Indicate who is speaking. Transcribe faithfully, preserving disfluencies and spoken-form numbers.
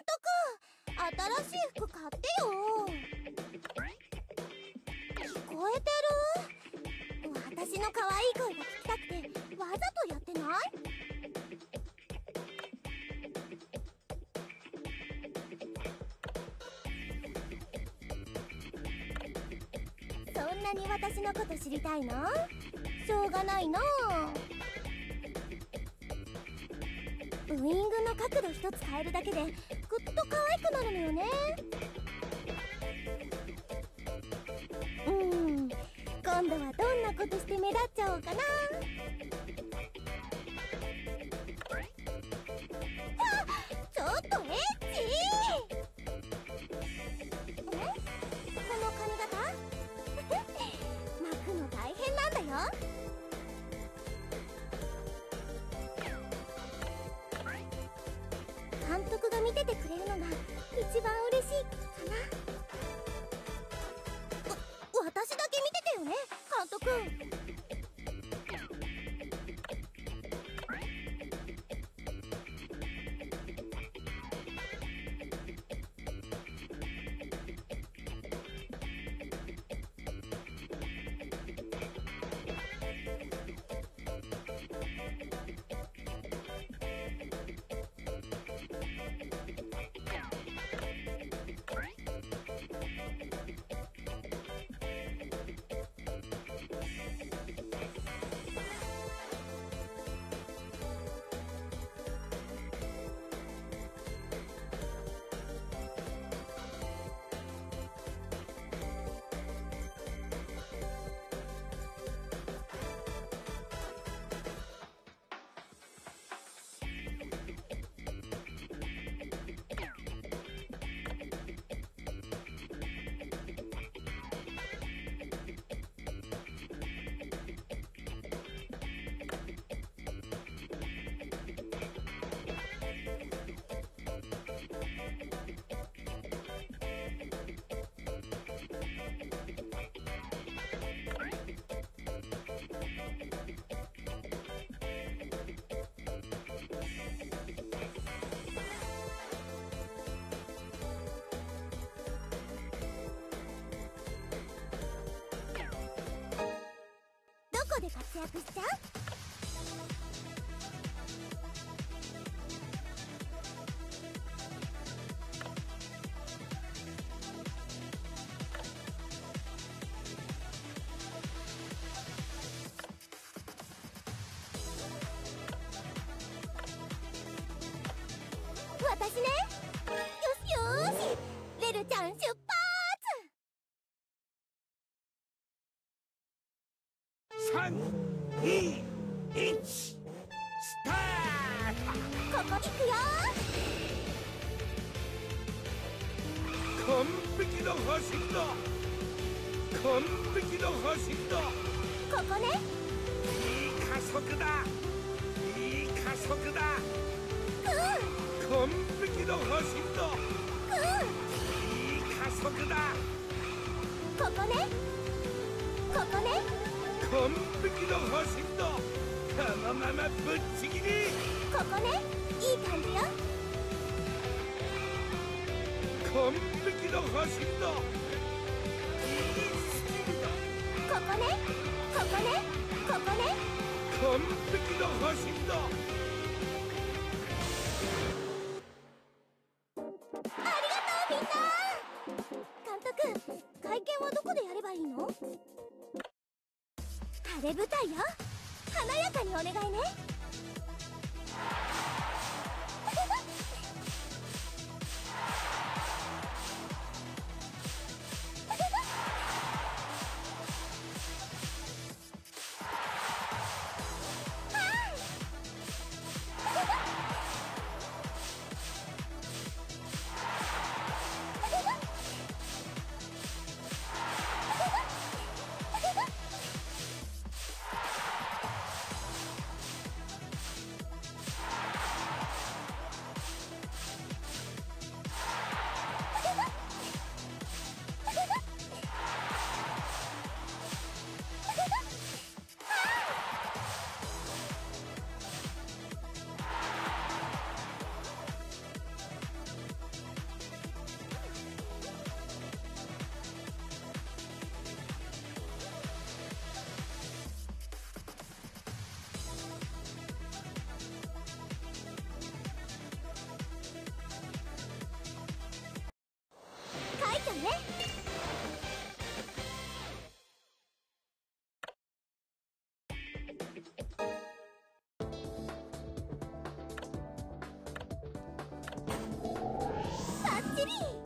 Speaker 1: 督、新しい服買ってよ。聞こえてる？私の可愛い声が聞きたくてわざとやってない？そんなに私のこと知りたいの？しょうがないの。ウイングの角度一つ変えるだけでぐっと可愛くなるのよね。うん、今度はどんなことして目立っちゃおうかな。あ、ちょっとエッチ。え？この髪型巻くの大変なんだよ。監督が見ててくれるのが一番嬉しいかな。わ、私だけ見ててよね、監督。どこで活躍しちゃう？私ね。よしよーし、レルちゃん出発。
Speaker 2: さん、に、いち、スタート。
Speaker 1: ここ行くよ。
Speaker 2: 完璧な走りだ。完璧な走りだ。
Speaker 1: ここね。
Speaker 2: いい加速だ。いい加速だ。
Speaker 1: うん。
Speaker 2: 完璧な走りだ。
Speaker 1: うん。
Speaker 2: いい加速だ。
Speaker 1: ここね。ここね。
Speaker 2: 完璧な走りだ。このままぶっちぎり。
Speaker 1: ここね。いい感じよ。
Speaker 2: 完璧な走りだ。いいスキルだ。
Speaker 1: ここね。ここね。ここね。
Speaker 2: 完璧な走りだ。
Speaker 1: ありがとうみんな。監督、会見はどこでやればいいの？晴れ舞台よ。華やかにお願いね。 したね。バッチリ。